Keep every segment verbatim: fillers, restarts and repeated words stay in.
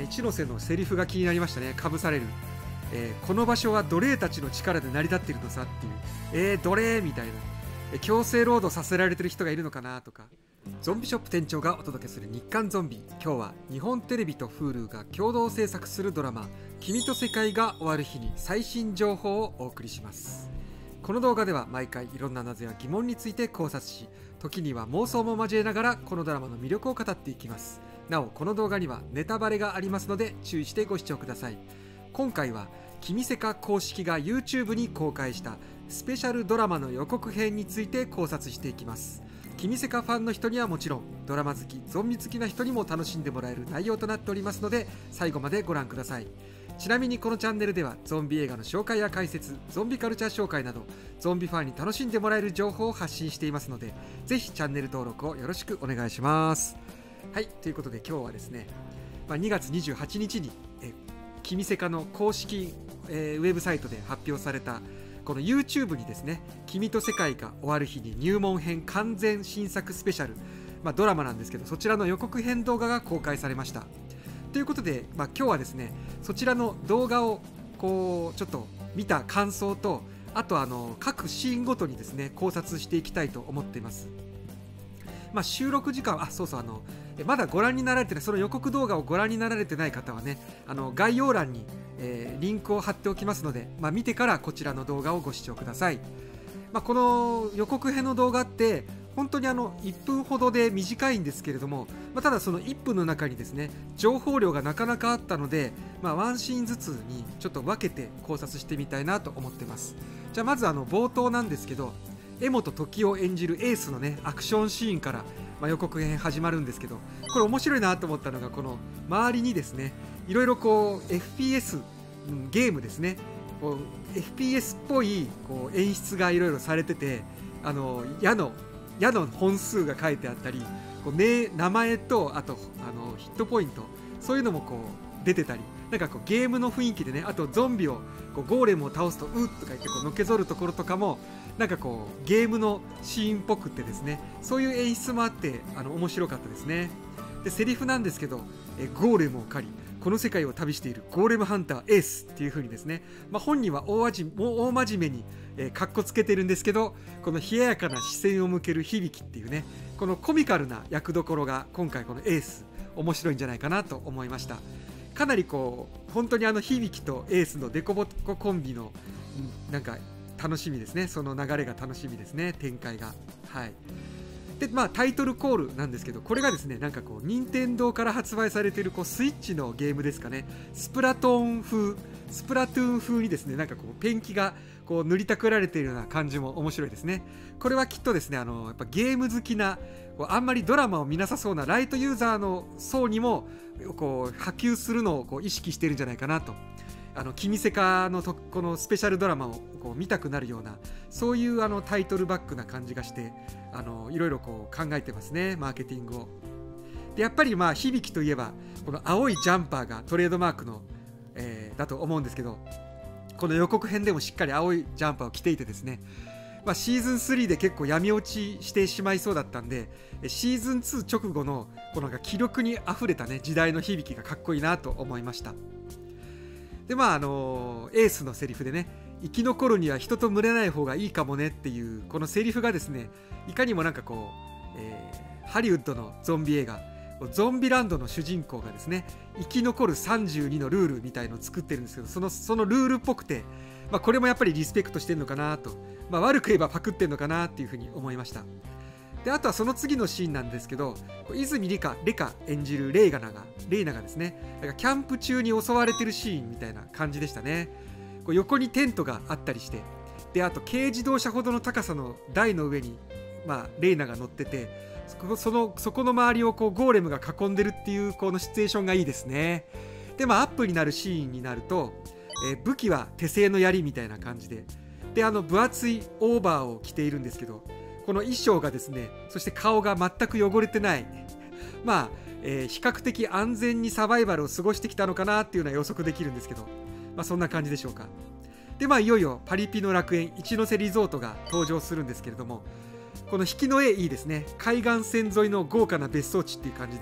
一ノ瀬のセリフが気になりましたね。かぶされる、えーこの場所は奴隷たちの力で成り立っているのさっていう、えー、奴隷みたいな、えー強制労働させられてる人がいるのかなとか。ゾンビショップ店長がお届けする日刊ゾンビ。今日は日本テレビと Hulu が共同制作するドラマ「君と世界が終わる日」に最新情報をお送りします。この動画では毎回いろんな謎や疑問について考察し、時には妄想も交えながらこのドラマの魅力を語っていきます。なおこの動画にはネタバレがありますので注意してご視聴ください。今回は君セカ公式が YouTube に公開したスペシャルドラマの予告編について考察していきます。君セカファンの人にはもちろん、ドラマ好きゾンビ好きな人にも楽しんでもらえる内容となっておりますので、最後までご覧ください。ちなみにこのチャンネルではゾンビ映画の紹介や解説、ゾンビカルチャー紹介などゾンビファンに楽しんでもらえる情報を発信していますので、ぜひチャンネル登録をよろしくお願いします。はい、ということで今日はですね、まあ、にがつにじゅうはちにちにえ君セカの公式、えーウェブサイトで発表されたこの YouTube にですね、君と世界が終わる日に入門編完全新作スペシャル、まあ、ドラマなんですけど、そちらの予告編動画が公開されました。ということで、まあ、今日はですね、そちらの動画をこうちょっと見た感想と、あとあの各シーンごとにですね考察していきたいと思っています。まあ、収録時間、あ、そうそうあのまだご覧になられてない、その予告動画をご覧になられてない方はね、あの概要欄に、えーリンクを貼っておきますので、まあ、見てからこちらの動画をご視聴ください。まあ、この予告編の動画って本当にあのいっぷんほどで短いんですけれども、まあ、ただそのいっぷんの中にですね情報量がなかなかあったので、まあ、ワンシーンずつにちょっと分けて考察してみたいなと思ってます。じゃあまずあの冒頭なんですけど、柄本時生演じるエースのねアクションシーンから、まあ、予告編始まるんですけど、これ面白いなと思ったのが、この周りにですねいろいろこう エフピーエス、うん、ゲームですね、こう エフピーエス っぽいこう演出がいろいろされてて、あの矢の矢の本数が書いてあったり、こう、ね、名前とあとあのヒットポイント、そういうのもこう出てたり、なんかこうゲームの雰囲気でね、あとゾンビをこうゴーレムを倒すとうっとか言ってこうのけぞるところとかもなんかこうゲームのシーンっぽくってですね、そういう演出もあってあの面白かったですね。でセリフなんですけど、えゴーレムを狩りこの世界を旅しているゴーレムハンターエースっていう風にですね、まあ、本人は大味もう大真面目に、えー、かっこつけてるんですけど、この冷ややかな視線を向ける響っていうね、このコミカルな役どころが今回このエース面白いんじゃないかなと思いました。かなりこう本当にあの響とエースのデコボココンビの、うん、なんか楽しみですね。その流れが楽しみですね、展開が。はい。でまあ、タイトルコールなんですけど、これがですねなんかこう任天堂から発売されているこうスイッチのゲームですかね、スプラトーン風スプラトゥーン風にですねなんかこうペンキがこう塗りたくられているような感じも面白いですね。これはきっとですねあのやっぱゲーム好きなこうあんまりドラマを見なさそうなライトユーザーの層にもこう波及するのをこう意識してるんじゃないかなと。あの君セカのとこのスペシャルドラマをこう見たくなるような、そういうあのタイトルバックな感じがして、あのいろいろこう考えてますね、マーケティングを。でやっぱりまあ響といえばこの青いジャンパーがトレードマークの、えー、だと思うんですけど、この予告編でもしっかり青いジャンパーを着ていてですね、まあ、シーズンスリーで結構闇落ちしてしまいそうだったんで、シーズンツー直後のこのなんか気力にあふれたね時代の響がかっこいいなと思いました。でまああのエースのセリフでね、生き残るには人と群れない方がいいかもねっていうこのセリフがですね、いかにもなんかこう、えー、ハリウッドのゾンビ映画ゾンビランドの主人公がですね生き残るさんじゅうにのルールみたいのを作ってるんですけど、そのそのルールっぽくて、まあ、これもやっぱりリスペクトしてるのかなと、まあ、悪く言えばパクってるのかなっていうふうに思いました。であとはその次のシーンなんですけど、泉里香レカ演じるレイガナがレイナがですねなんかキャンプ中に襲われてるシーンみたいな感じでしたね。こう横にテントがあったりして、であと軽自動車ほどの高さの台の上に、まあ、レイナが乗ってて、そ, そ, のそこの周りをこうゴーレムが囲んでるっていうこのシチュエーションがいいですね。でまあアップになるシーンになると、えー、武器は手製の槍みたいな感じで、であの分厚いオーバーを着ているんですけど、この衣装がですね、そして顔が全く汚れてないまあ、えー、比較的安全にサバイバルを過ごしてきたのかなっていうのは予測できるんですけど、まあそんな感じでしょうか。でまあいよいよパリピの楽園一ノ瀬リゾートが登場するんですけれども、この引きの絵いいですね。海岸線沿いの豪華な別荘地っていう感じで、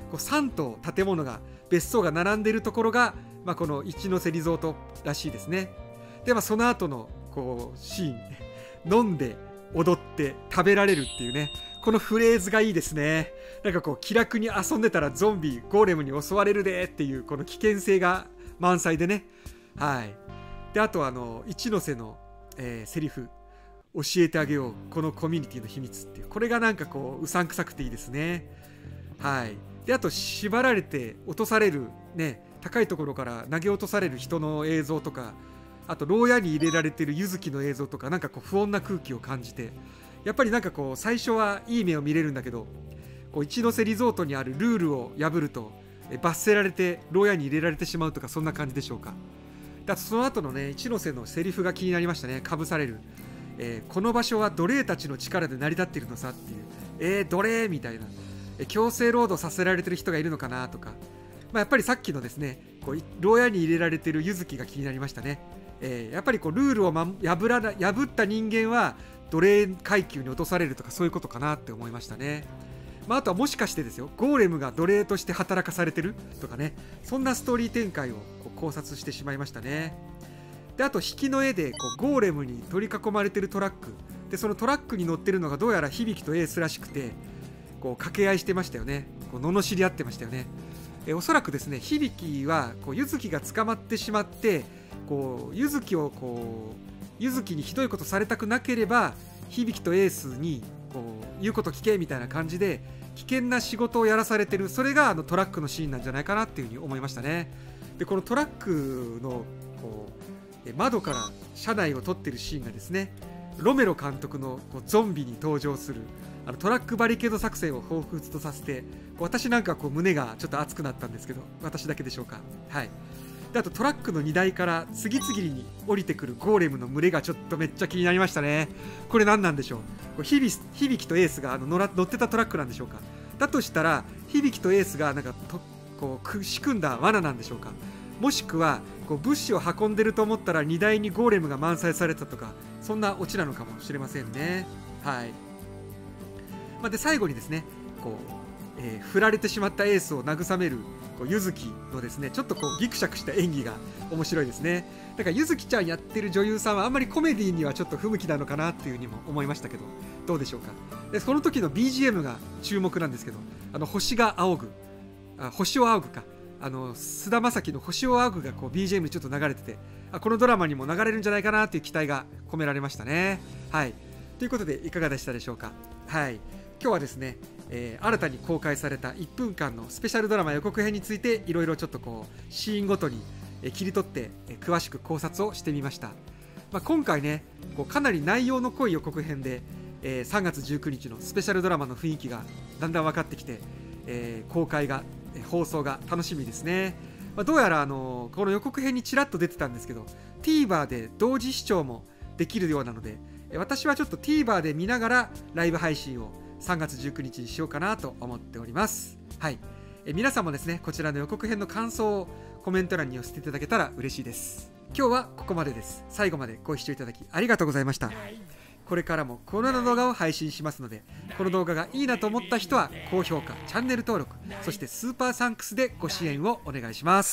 こうさん棟建物が別荘が並んでいるところが、まあ、この一ノ瀬リゾートらしいですね。で、まあ、その後のこうシーン、飲んで踊って食べられるっていうね、このフレーズがいいですね。なんかこう気楽に遊んでたらゾンビゴーレムに襲われるでっていうこの危険性が満載でね。はい。で、あとあの一ノ瀬の、えー、セリフ、教えてあげようこのコミュニティの秘密っていう、これがなんかこううさんくさくていいですね。はい。で、あと縛られて落とされるね、高いところから投げ落とされる人の映像とか、あと牢屋に入れられてる柚月の映像とか、なんかこう不穏な空気を感じて、やっぱりなんかこう最初はいい目を見れるんだけど、こう一ノ瀬リゾートにあるルールを破ると罰せられて牢屋に入れられてしまうとか、そんな感じでしょうか。あとその後のね、一ノ瀬のセリフが気になりましたね。かぶされる、えー、この場所は奴隷たちの力で成り立っているのさっていう、えー、奴隷みたいな、えー、強制労働させられてる人がいるのかなとか、まあ、やっぱりさっきのですね、こう牢屋に入れられてる柚月が気になりましたね。えー、やっぱりこうルールを、ま、破らな破った人間は奴隷階級に落とされるとか、そういうことかなって思いましたね。まあ、あとはもしかしてですよ、ゴーレムが奴隷として働かされてるとかね、そんなストーリー展開をこう考察してしまいましたね。で、あと引きの絵でこうゴーレムに取り囲まれてるトラックで、そのトラックに乗ってるのがどうやら響とエースらしくて、こう掛け合いしてましたよね。こう罵り合ってましたよね。えおそらくですね、響はこう柚月が捕まってしまって、こう柚月をこう柚月にひどいことされたくなければ響とエースにこう言うこと聞けみたいな感じで危険な仕事をやらされてる、それがあのトラックのシーンなんじゃないかなっていうふうに思いましたね。で、このトラックのこう窓から車内を撮ってるシーンがですね、ロメロ監督のこうゾンビに登場するあのトラックバリケード作戦を彷彿とさせて、私なんかこう胸がちょっと熱くなったんですけど、私だけでしょうか。はい。で、あとトラックの荷台から次々に降りてくるゴーレムの群れがちょっとめっちゃ気になりましたね。これ何なんでしょう。こう響響とエースがあの乗ら乗ってたトラックなんでしょうか。だとしたら響とエースがなんかとこう仕組んだ罠なんでしょうか。もしくはこう物資を運んでると思ったら荷台にゴーレムが満載されたとか、そんなオチなのかもしれませんね。はい。まあ、で最後にですね、こう、えー、振られてしまったエースを慰めるこう柚月のですね、ちょっとこうギクシャクした演技が面白いですね。だから柚月ちゃんやってる女優さんはあんまりコメディにはちょっと不向きなのかなっていうふうにも思いましたけど、どうでしょうか。でその時の ビージーエム が注目なんですけど、あの星が仰ぐ、あ星を仰ぐか、あの菅田将暉の星を仰ぐがこう ビージーエム にちょっと流れてて、あこのドラマにも流れるんじゃないかなっていう期待が込められましたね。はい。ということでいかがでしたでしょうか。はい。今日はですね、えー、新たに公開されたいっぷんかんのスペシャルドラマ予告編についていろいろちょっとこうシーンごとに、えー、切り取って、えー、詳しく考察をしてみました。まあ、今回ね、こうかなり内容の濃い予告編で、えー、さんがつじゅうくにちのスペシャルドラマの雰囲気がだんだん分かってきて、えー、公開が、えー、放送が楽しみですね。まあ、どうやら、あのー、この予告編にちらっと出てたんですけど TVer で同時視聴もできるようなので、えー、私はちょっと TVer で見ながらライブ配信をさんがつじゅうくにちにしようかなと思っております。はい。え皆さんもですね、こちらの予告編の感想をコメント欄に寄せていただけたら嬉しいです。今日はここまでです。最後までご視聴いただきありがとうございました。これからもこのような動画を配信しますので、この動画がいいなと思った人は高評価、チャンネル登録、そしてスーパーサンクスでご支援をお願いします。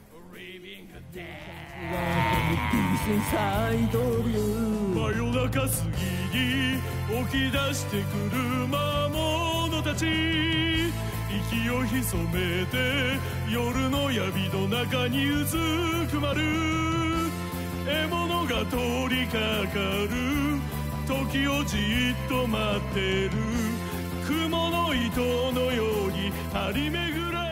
真夜中すぎに起き出してくる魔物たち、息を潜めて夜の闇の中にうずくまる獲物が通りかかる時をじっと待ってる雲の糸のように張り巡ら